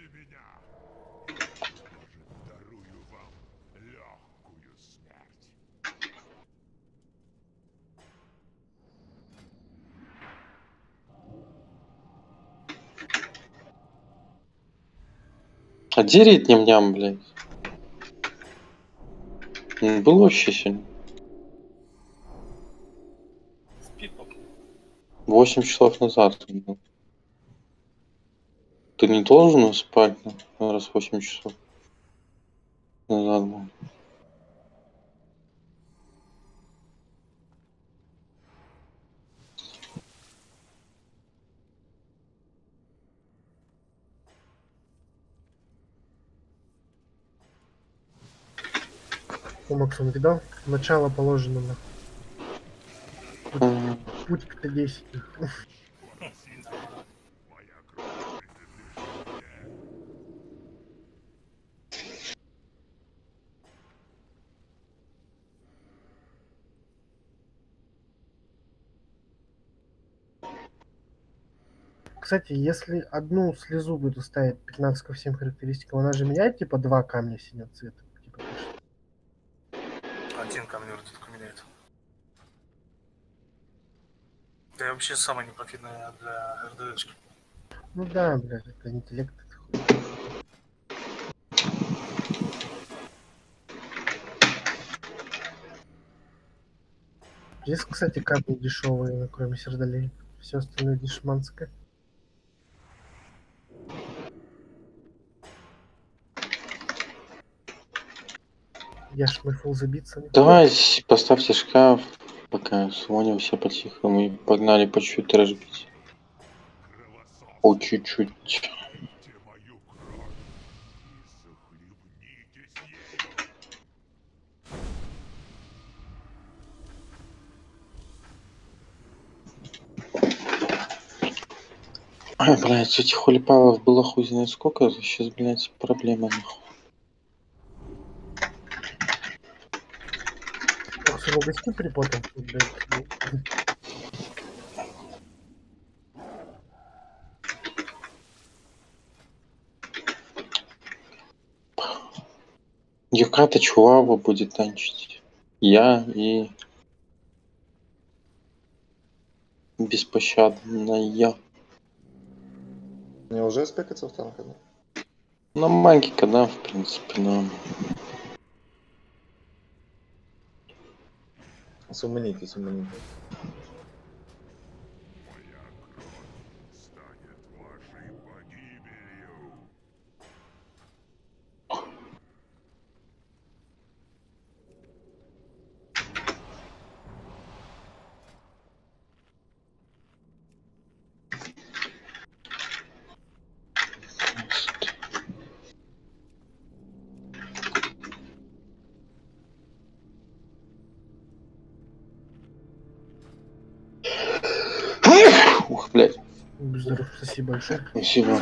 А дерет ням-ням, блядь. Он был вообще сегодня? Спит пока. 8 часов назад он был. Ты не должен спать, раз 8 часов назад был. Максим видал? Начало положено на путь к Т10. Кстати, если одну слезу буду ставить 15 ко всем характеристикам, она же меняет типа 2 камня синего цвета. Типа, один камень вроде только меняет. Да и вообще самая непрофитная для РДшки. ну да, блядь, это интеллект. Здесь, кстати, камни дешевые, кроме сердолей. Все остальное дешманское. Я ж мой фул забиться. Давай поставьте шкаф, пока Соня все по-тихому и погнали по чуть-чуть трэш бить. По чуть-чуть. Ай, блядь, этих хулипалов было хуй знает сколько, сейчас, блядь, проблема нахуй. Всего гости припотом, блядь. Юката Чуава будет танчить. Я и беспощадная. Не уже спекаться в танка, да? На магика, да, в принципе, но... Суманите. Ух, блядь. Здорово, спасибо большое. Спасибо.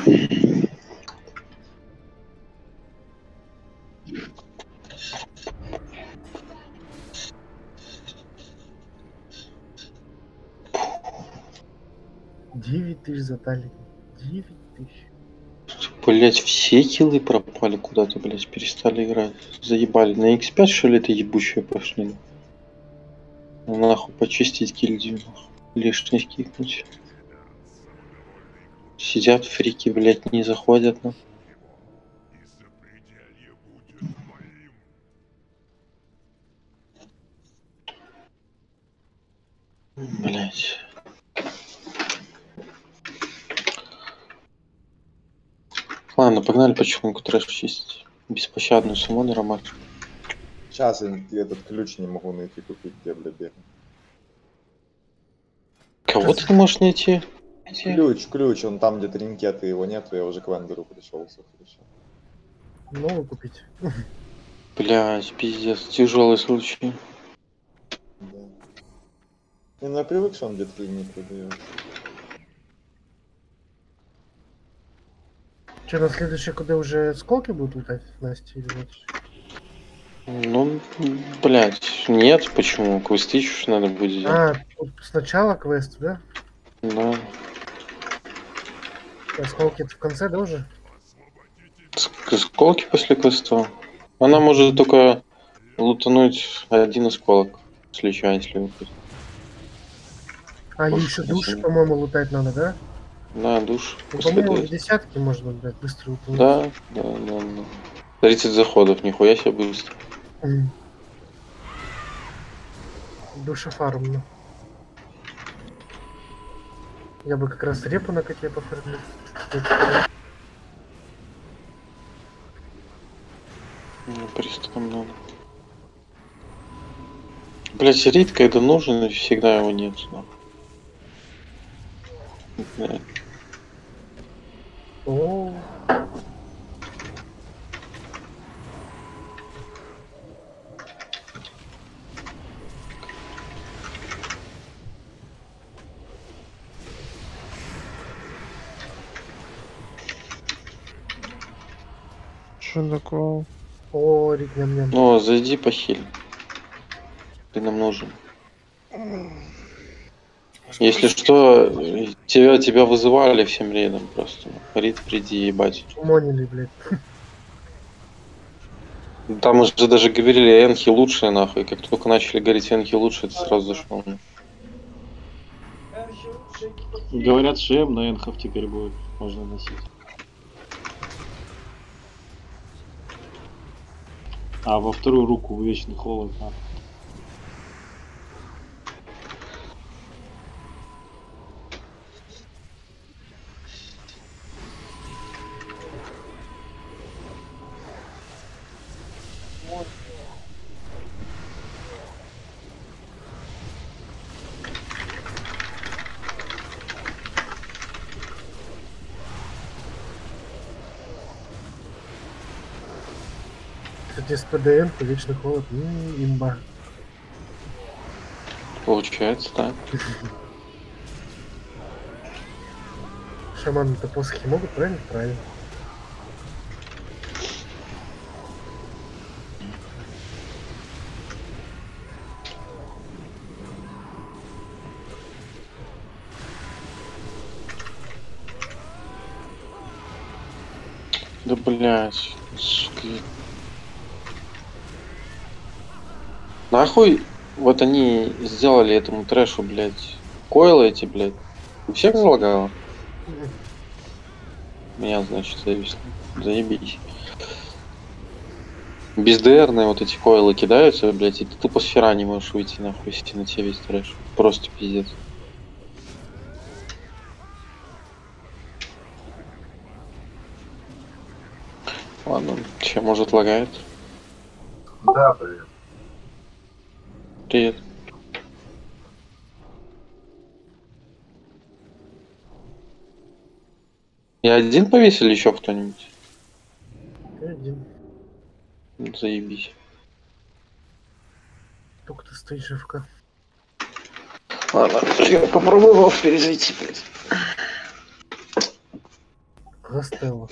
Девять тысяч за талик. 9000. Блять, все киллы пропали куда-то, блять, перестали играть. Заебали. На X5 что ли это ебучие пошли? Нахуй почистить гильдию, нахуй. Лишних кикнуть. Сидят фрики, блять, не заходят, нахуй. Блять. Ладно, погнали потихоньку трэш чистить. Беспощадную сумму роман. Сейчас я этот ключ не могу найти, купить, где, бля, бегать. Кого ты не можешь найти? Ключ, он там, где тринкеты, его нету, я уже к вендору пришел, все хорошо. Новый купить. Блять, пиздец, тяжелый случай. Да. Не, ну я привык, что он где-то не продает. Че, на следующее, куда уже сколки будут летать, Настя, или нет? Ну, блять, нет, почему? Квесты еще надо будет сделать. А, тут сначала квест, да? Да. А сколки это в конце, да, уже? Осколки после квеста. Она может только лутануть один осколок. Слича, если выпадет. А ей Уж, еще если души, не- по-моему, лутать надо, да? Да, душ. Ну, После по-моему, в квеста. десятке можно, блядь, быстро утонуть. Да, да, да, да. 30 заходов, нихуя себе быстро. Душефарм, ну. Я бы как раз репу на коте пофармил. Приступом надо. Блять, рейд, когда нужен, всегда его нет. Нахуй. Да. О, Что такое? о, рик ням-ням. Ну, зайди похиль. Ты нам нужен. Если что, тебя вызывали всем рейдом просто. Рид, приди, ебать. Монили, блядь. Там уже даже говорили, энхи лучшие, нахуй. Как только начали говорить энхи лучше, это сразу зашло. Говорят, ШМ на энхов теперь будет можно носить. А во вторую руку вечный холод. Кстати, с ПДН, вечный холод, имба. Получается, да. Шаманы-то посохи могут, правильно? Правильно. Да блять, сука. Нахуй вот они сделали этому трэшу, блять, койлы эти, блять. У всех залагало? Меня, значит, зависло. Заебись. Бездерные вот эти койлы кидаются, блять, и ты тупо с фера не можешь выйти, нахуй, если на тебе весь трэш. Просто пиздец. Ладно, че, может, лагает? Да, привет. Привет. Я один повесил еще кто-нибудь? Ты один. Заебись. Только ты стоишь ФК. Ладно, я попробую его перезайти, блядь. Гастелло.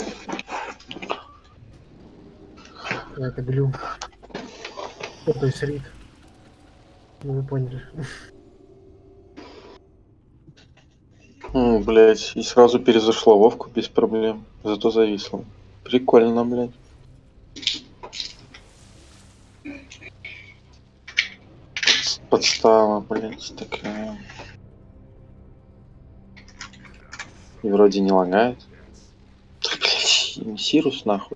Это глю. Ну, то есть рид. Ну, вы поняли. Блять, и сразу перезашло Вовку без проблем. Зато зависло. Прикольно, блядь. Подстава, блядь, такая. И вроде не лагает. Да, блядь, Сирус нахуй.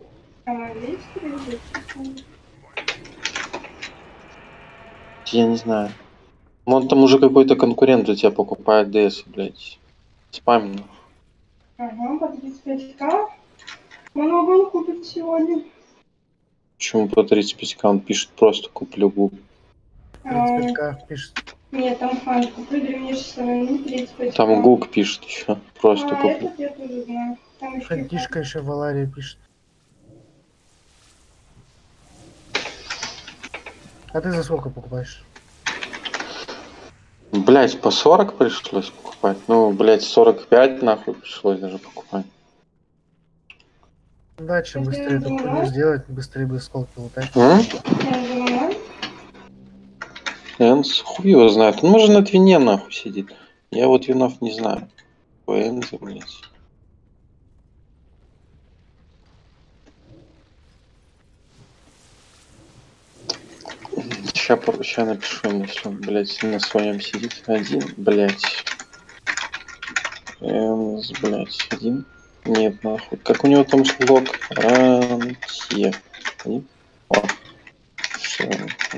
Я не знаю. Вон там уже какой-то конкурент за тебя покупает ДС, блядь. Спамин. Ага, по 35к. Много он купит сегодня. Почему по 35к он пишет просто куплю губ? 35к пишет. Нет, там хан, куплю древнейший не 35к. Там Гук пишет еще. Просто куплю. Этот я тоже знаю. Там еще Хантишка еще Валария пишет. А ты за сколько покупаешь? Блять, по 40 пришлось покупать. Ну, блять, 45 нахуй пришлось даже покупать. Да, чем быстрее эту хуйню сделать, быстрее бы сколки лутать. Энс, хуй его знает. Он может на твине нахуй сидит. Я вот винов не знаю. По Энзе, блять. Ща напишу ему, если он, блядь, на своем сидит. Один, блядь. Блядь, один. Нет, нахуй. Как у него там слог? Рантье. Один. О. Все.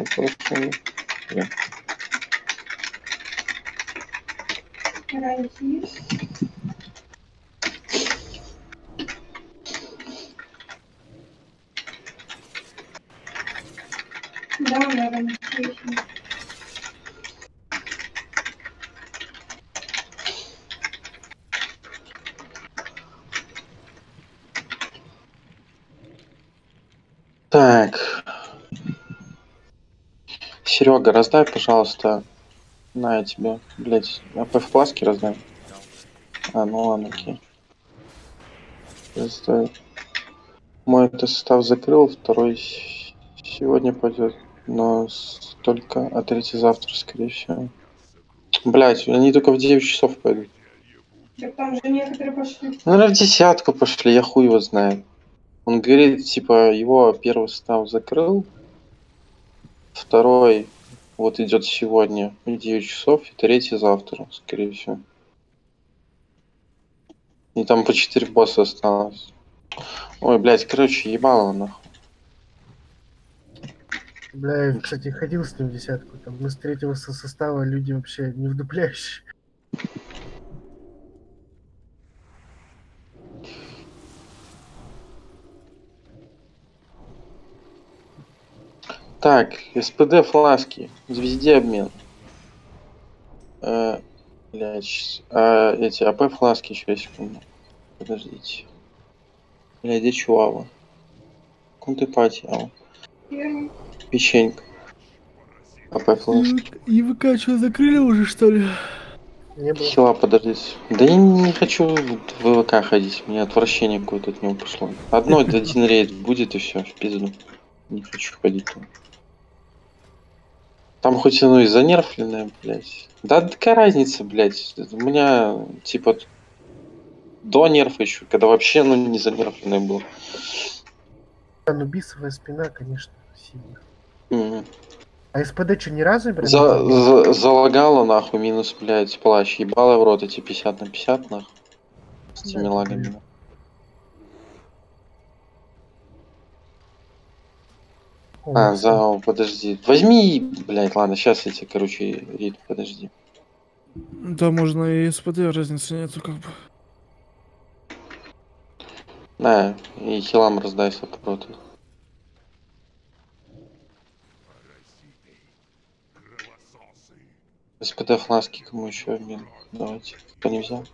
Рантис. Да, на Рантисе. Так. Серега, раздай, пожалуйста. На, я тебе, блядь, АП в пласке раздай. А, ну ладно, окей. Раздай. Мой это состав закрыл, второй сегодня пойдет, но только, а третий завтра, скорее всего. Блять, они только в 9 часов пойдут. Так там же некоторые пошли. Ну, наверное, в 10 пошли, я хуй его знаю. Он говорит, типа, его первый состав закрыл, второй вот идет сегодня в 9 часов, и третий завтра, скорее всего. И там по 4 босса осталось. Ой, блядь, короче, ебало нахуй. Бля, я, кстати, ходил с ним в десятку. Там мы с третьего состава люди вообще не вдупляющие. Так, СПД фласки, звезде обмен. Блядь, эти АП фласки еще есть, секунду. Подождите. Блядь, где чуава? Кунты-пати, Первый. печенька. АП фласки. И ВК что, закрыли уже, что ли? Не было. Хила, подождите. Да я не хочу в ВК ходить, мне отвращение какое-то от него пошло. Один рейд будет и все, в пизду. Не хочу ходить там. Там хоть оно и занерфленное, блядь. Да какая разница, блядь. У меня, типа, до нерфа еще, когда вообще, ну, не занерфленное было. Да, ну бисовая спина, конечно, сильно. Мгм. А СПД что, ни разу прям не делал? Залагало, нахуй, минус, блядь, плащ. Ебало в рот эти 50 на 50, нахуй. С этими Да, лагами. О, Подожди. Возьми, блядь, ладно, сейчас я тебе, короче, рид, подожди. Да, можно и СПД, разницы нету как бы. На, и хилам раздайся против. СПД фласки, кому еще обмен? Давайте. Кто не взял?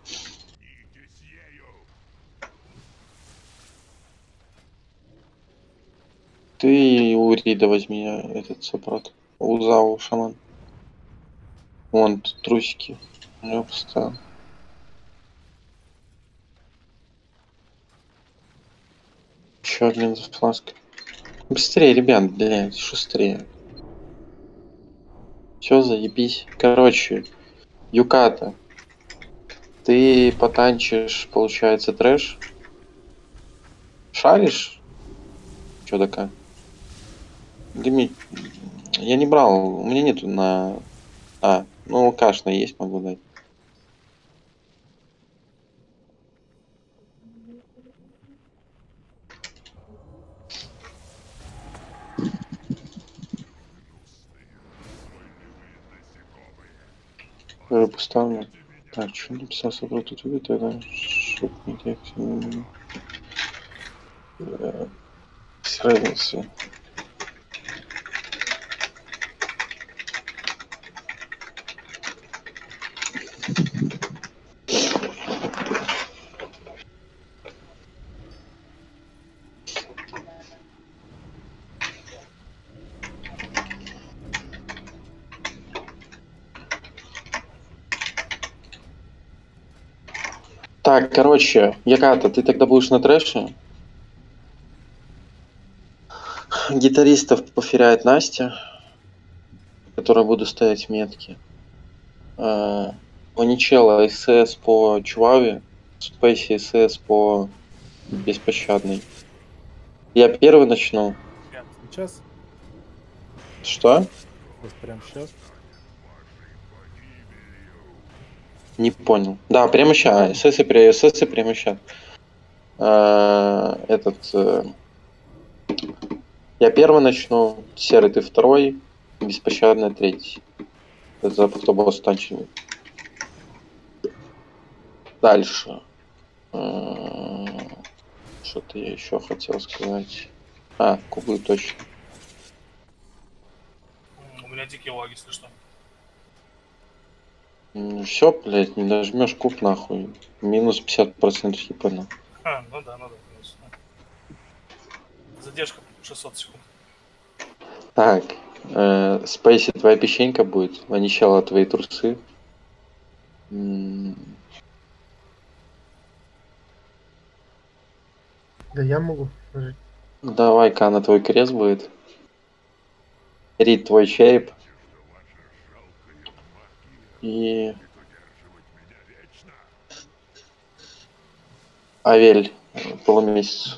Ты у Рида возьми этот сопрот. У Зау шаман. Вон тут трусики. У него поставил. Еще обмен за флаской. Быстрее, ребят, блядь, шустрее. Все, заебись. Короче, Юката. Ты потанчишь, получается, трэш. Шаришь? Чё такая? Я не брал, у меня нету на... ну, кашна есть, могу дать. Поставлю. Так, что написал собрал тут увидит, это шутник, с разницей. Так, короче, Яката, ты тогда будешь на трэше. Гитаристов поферяет Настя, которая буду ставить метки. Ваничела СС по Чуваве, Спейси СС по Беспощадной. Я первый начну. Сейчас? Что? Вот прям сейчас. Не понял. Да, прямо сейчас. СС прямо сейчас. Я первый начну, серый ты второй, беспощадный третий. Это за автобус танчами. Дальше. Что-то я еще хотел сказать. Куглы точно. У меня дикий лаг, если что. Все, блядь, не нажмешь куб нахуй. Минус 50% хипа. Ну да, конечно. Задержка 600 секунд. Так, Спейси, твоя печенька будет. Вонищала твои трусы. Да я могу жить. Давай-ка на твой крест будет. Рид твой шейп. И... Авель полумесяц.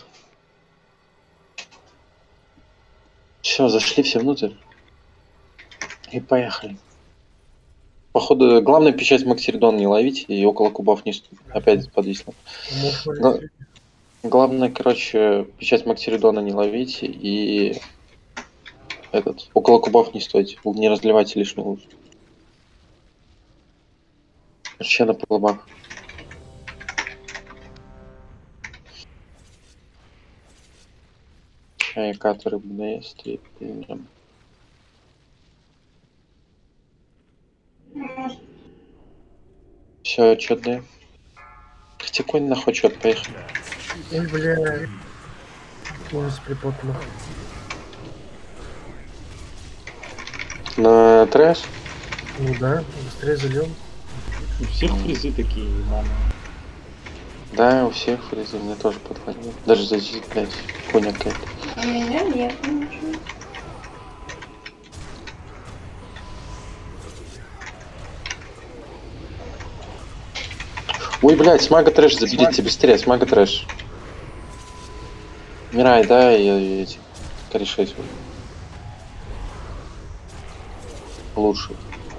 Все, зашли все внутрь. И поехали. Походу, главная печать Максиридон не ловить и около кубов не опять подвисло. Главное, короче, печать Максиридона не ловить и около кубов не стойте, не разливайте лишнюю лужу. Вообще на полубах. Чай, который есть и пинем. Все, отчетные. Хотя конь нахуй отчет, поехали. Ой, бля. Ужас припотно. На трэш? Ну да, быстрее зальем. У всех фризы такие, мама. Да, у всех фризы, мне тоже подходит. Даже здесь, блядь, хуйня какая-то. У меня нет ничего. Ой, блядь, смага трэш заберите быстрее, смага трэш. Мирай, да, и эти корешей свой. Лучше.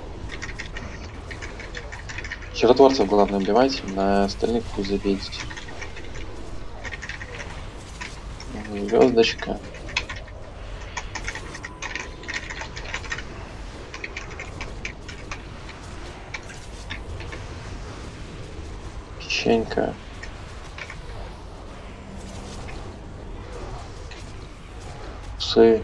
Чаротворцев главное убивайте, на остальных пусть забейте. Звездочка. Печенька. Псы.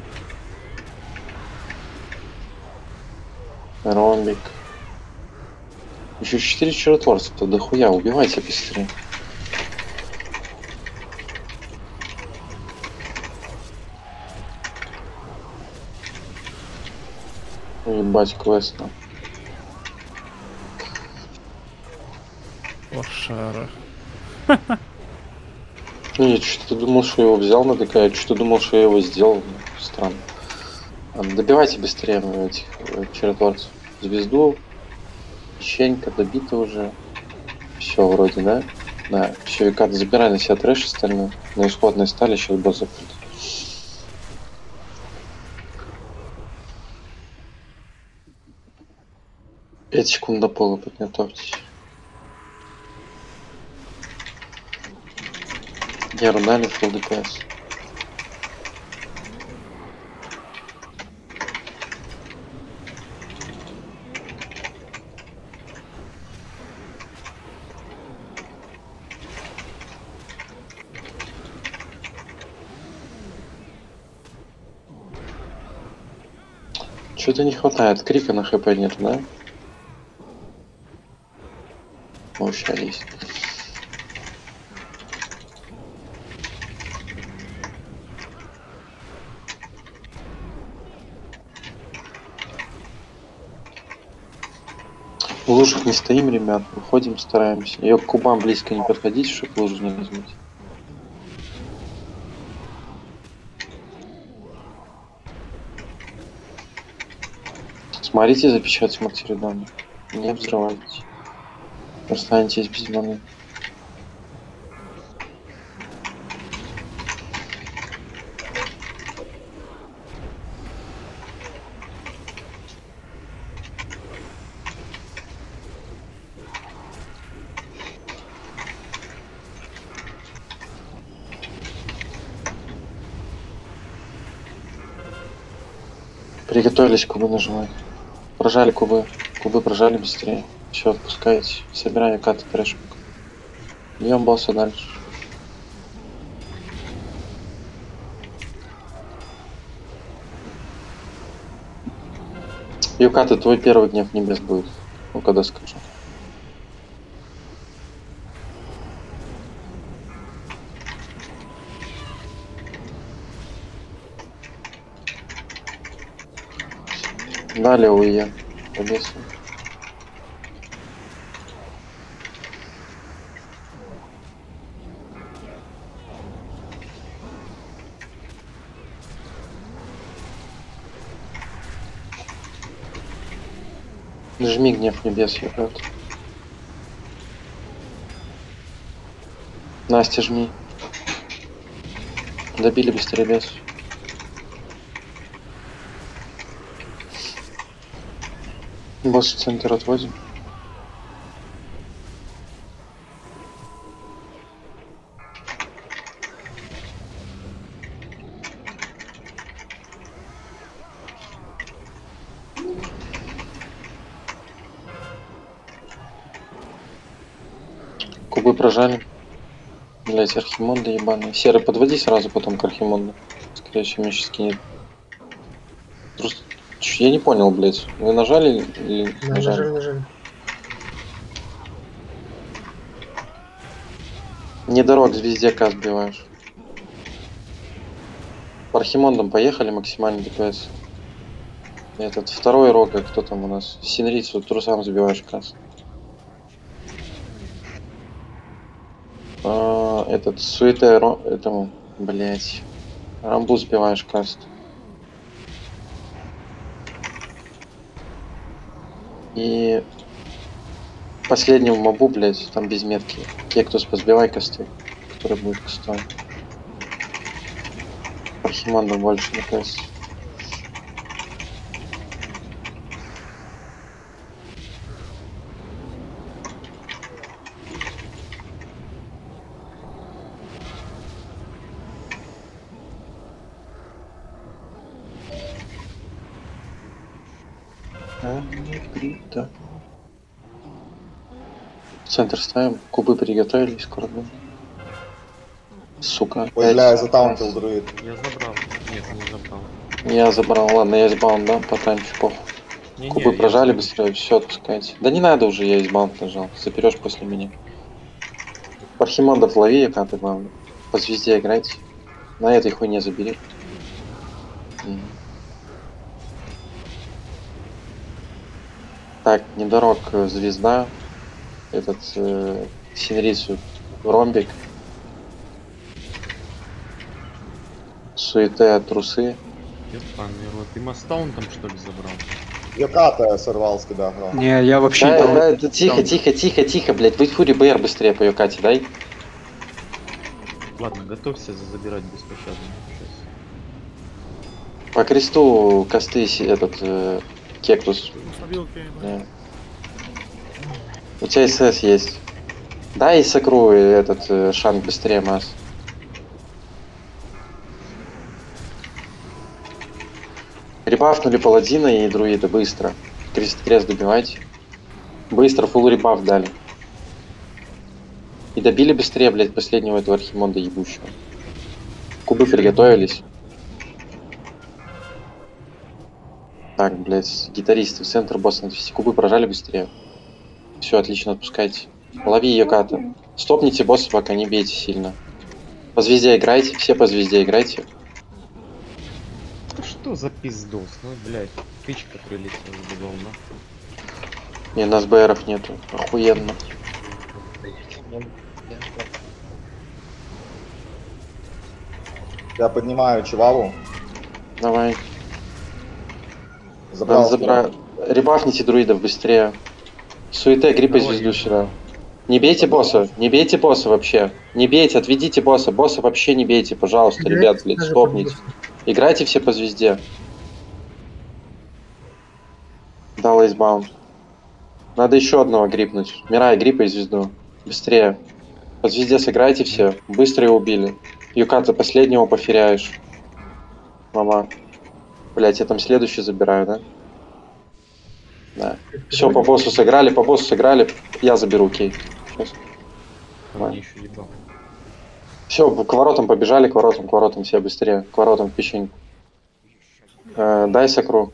Ромбик. Еще 4 чаротворца, то дохуя, убивайте быстрее. Ебать квест. Лошара. Я что-то думал, что я его взял на ДК, я что-то думал, что я его сделал. Странно. Добивайте быстрее этих чаротворцев. Звезду. Печенька добита уже. Все вроде, да? Да. Все, Викард, забирай на себя трэш остальное. На исходной стали, сейчас босс закрыт. Пять секунд до пола подготовьтесь. Я рунали фулл ДПС. Что-то не хватает. Крика на хп нет, да? Вообще есть. В лужах не стоим, ребят. Выходим, стараемся. Ее к кубам близко не подходить, чтобы лужу не размыть. Смотрите за печать Максиридона. Не взрывайтесь. Останетесь без маны. Приготовились, кубы нажимать. Прожали кубы. Кубы прожали быстрее. Все, отпускайте. Собираю каты трэшек. Бьем босса дальше. Юкаты, твой первый гнев небес будет. Ну, когда скажу. Далее УЕ. Побеса. Жми гнев небес, ребят. Настя, жми. Добили быстрее бес. Босс в центр отводим. Кубы прожали. Блять, архимонда ебаный. Серый, подводи сразу потом к архимонду. Скорее всего, меня сейчас кинет. Просто... Я не понял, блять. Вы нажали или Да, нажали. Не дорог, звездяка сбиваешь. По архимондам поехали, максимальный ДПС. Этот второй рога, кто там у нас? Синрицу трусам забиваешь касс. Этот суета этому, блять. Рамбу сбиваешь каст. И последнему мобу, блять, там без метки. Кектус позбивай косты, который будет костой. Архиманду больше на каст. В центр ставим, кубы приготовились, скоро будем. Сука. Ой, бля, я затаунтил друид. Я забрал. Нет, не забрал. Я забрал, ладно, я избаун дам, по таймчу похуй. Кубы прожали быстрее, все отпускайте. Да не надо уже, я избаунт нажал. Заперешь после меня. Архимандов лови, якаты главное. По звезде играйте. На этой хуйне забери. Так, недорог звезда. Этот Синрису ромбик. Суете трусы. Ебаный рот. Ты Мастаун там что ли забрал? Йоката я сорвал с тебя гром. Не, я вообще Да, там... да, тихо, блядь. Вы фури БР быстрее по Йокате, дай. Ладно, готовься забирать беспощадно. По кресту косты этот кектус. Да. У тебя СС есть. Да, и сокру этот шанг быстрее масс. Ребафнули паладина и друида быстро. Крест добивайте. Быстро фулл ребаф дали. И добили быстрее, блядь, последнего этого архимонда ебущего. Кубы приготовились. Так, блядь, гитаристы в центр босса. Кубы прожали быстрее. Все, отлично, отпускайте. Лови ее ката. Стопните босса, пока не бейте сильно. По звезде играйте, все по звезде играйте. Что за пиздос? Ну, блядь, тычка прилетела в волна. Не, нас БРов нету. Охуенно. Я поднимаю Чиваву. Давай. Забрал. Ребафните друидов быстрее. Суете, гриппа звезду сюда. Не бейте босса вообще. Не бейте, отведите босса. Босса вообще не бейте, пожалуйста, ребят, блядь, стопните. Играйте все по звезде. Дал избаунт. Надо еще одного грипнуть. Мирай, гриппай звезду. Быстрее. По звезде сыграйте все. Быстро его убили. Юката последнего поферяешь. Мама. Блять, я там следующий забираю, да? Да. Все, по боссу сыграли, я заберу кей. Сейчас. Мне еще ебал. Все, к воротам побежали, к воротам все быстрее. К воротам в печеньку. Дай сакру.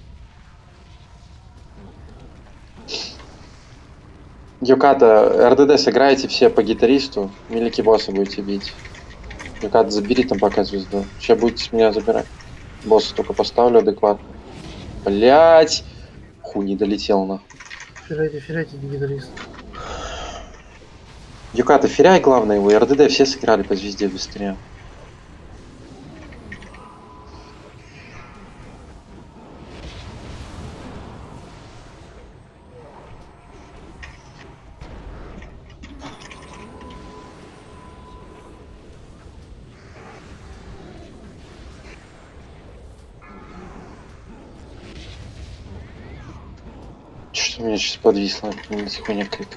Юката, РДД сыграете все по гитаристу, великий босса будете бить. Юката, забери там пока звезду. Сейчас будете с меня забирать. Босса только поставлю адекватно. Блять! Хуй, не долетел нахуй. Ферайте, гитарист. Юката, феряй главное его, РДД все сыграли по звезде быстрее. Что-то у меня сейчас подвисло, хуйня какая-то.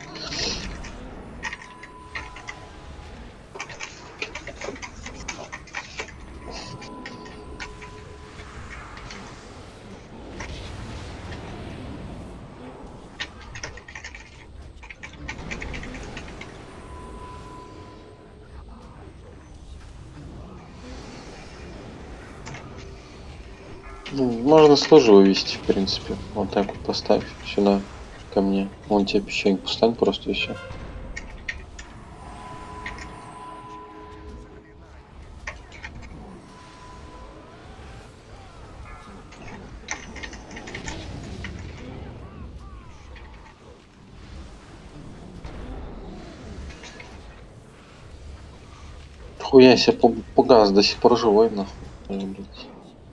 Ну, можно сложу вывести, в принципе. Вот так вот поставь сюда, ко мне. Вон тебе печеньку стань просто и все. Хуя себе пугас, до сих пор живой, нахуй. Блядь.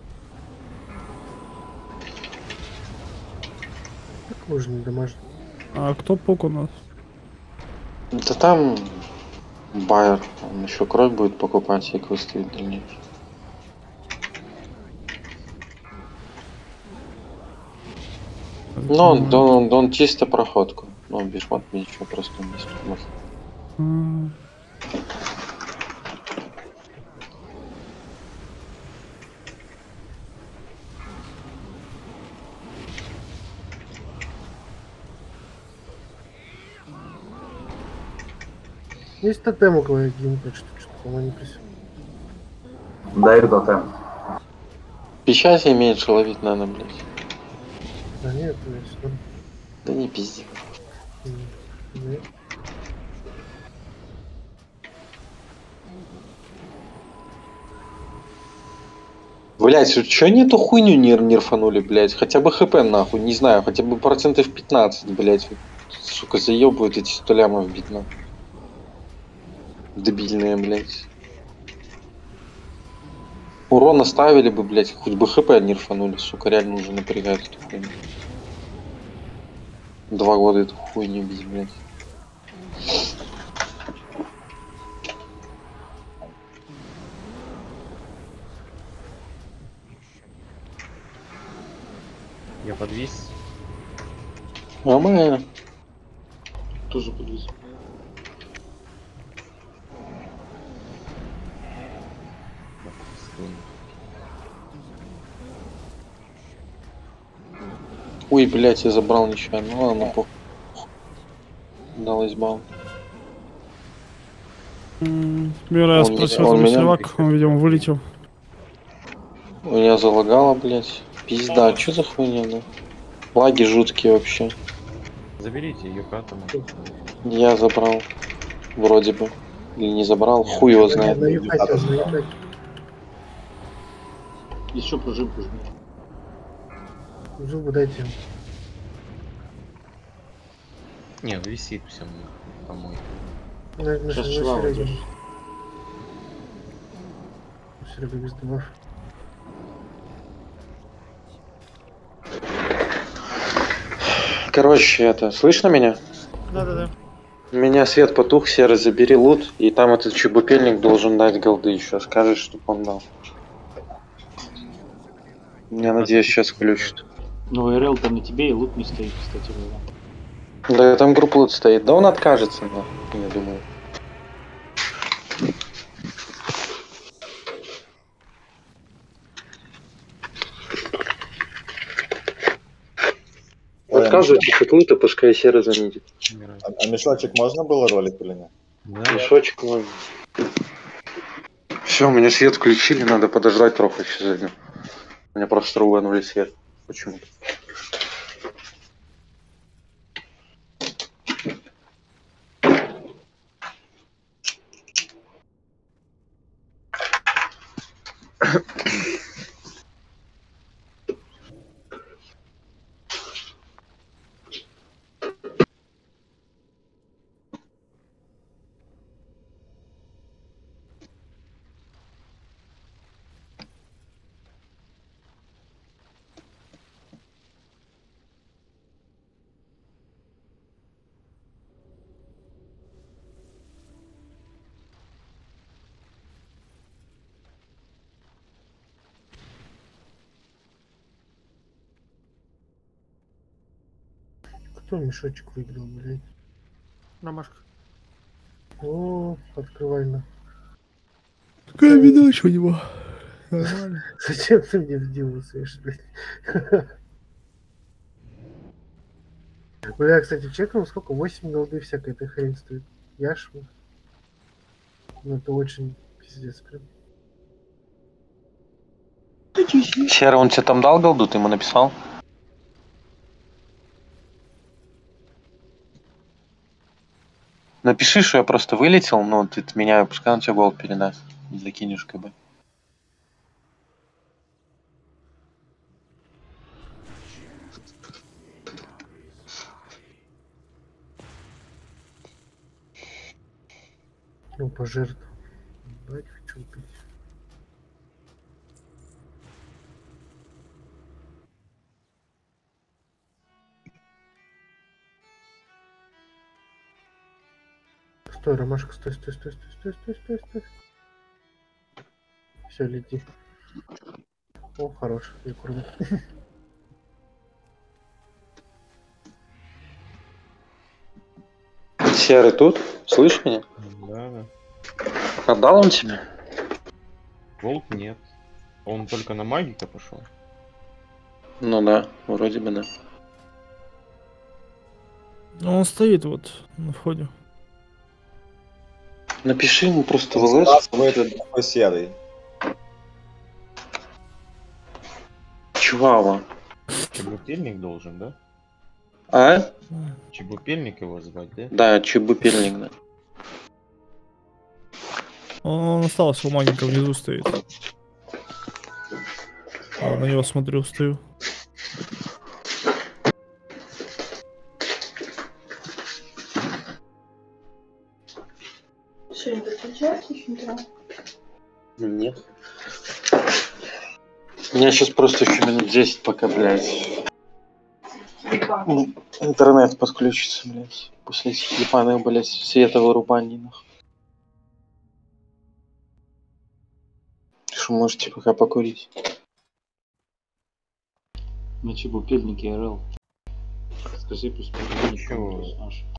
Можно домашний. А кто пук у нас? Да там байер, он еще кровь будет покупать и выставить дальнейшее. Ну, он чисто проходку. Ну, бешмат ничего просто не смысла. Есть тотем у кого геймпад, что-то, по-моему, не присел. Дай тотем. Печать меньше ловить надо, блядь. Да нет, то есть, ну, Да не пизди. нет. Блять, чё они эту хуйню нерфанули, блять? Хотя бы хп нахуй, не знаю, хотя бы процентов 15, блять. Сука, заебывают эти 100 лямов бить, нахуй. Дебильные, блять. Урон оставили бы, блять, хоть бы хп нерфанули, сука, реально уже напрягает эту хуйню. 2 года эту хуйню бить, блять. Я подвис. Нормально. Тоже подвис. Ой, блять, я забрал ничего. Ну ладно, похуй. Дал избал. Мира Он спросил, он там меня- сервак, он, видимо, вылетел. У меня залагало, блять. Пизда, что за хуйня, да? Лаги жуткие вообще. Заберите Юката. Я забрал. Вроде бы. Или не забрал, хуй его знает. На юкате, на юкате. Еще пружинку жми. Зубы дайте. Не, он висит все, по-моему. На Сейчас швабру Сереге. идёшь. Серега без дебаф. Короче, это, слышно меня? Да-да-да. У меня свет потух, Серый, забери лут, и там этот чебупельник должен дать голды еще. Скажешь, чтоб он дал. Я надеюсь, сейчас включит. Ну, РЛ там на тебе и лут не стоит, кстати говоря. Да, там группа лут стоит. Да он откажется, да, я думаю. показывайте секунду, пускай серый заметит. А мешочек можно было ролик или нет? Да. Мешочек можно. Все, у меня свет включили, надо подождать трохи еще зайдем. У меня просто руганули свет. Почему-то. Кто мешочек выиграл, блядь? Ромашка. О, открывай на. Какая видача у него? Нормально. Зачем ты мне в диву слышишь, блядь? Бля, кстати, чекнул, сколько? 8 голды всякой этой хрень стоит. Яшма. Ну это очень пиздец прям. Серый, он тебе там дал голду, ты ему написал? Напиши, что я просто вылетел, но ты меня, пускай он тебе голд передаст. Закинешь КБ. Ну, пожертвовал. Блять, хочу пить. Стой, Ромашка, стой, стой, стой, стой, стой, стой, стой, стой. Все, лети. О, хорош, я курну. Серый тут? Слышишь меня? Да, да. Отдал он тебе? Волк нет. Он только на магика пошел. Ну да, вроде бы да. Ну, он стоит вот на входе. Напиши ему просто в Он ЛС. спрашивает, это такой серый. Чувава. Чебупельник должен, да? А? Чебупельник его звать, да? Да, чебупельник, да. Он остался у магика внизу стоит. Я на него смотрю, стою. Что, не подключается еще утро? Нет. У меня сейчас просто еще минут 10, пока, блядь, интернет подключится, блядь. После этих ебаных, блядь, световырубаний, нахуй. Что, можете пока покурить? На чебупельнике РЛ. Скажи, пусть Ничего. перезвонит.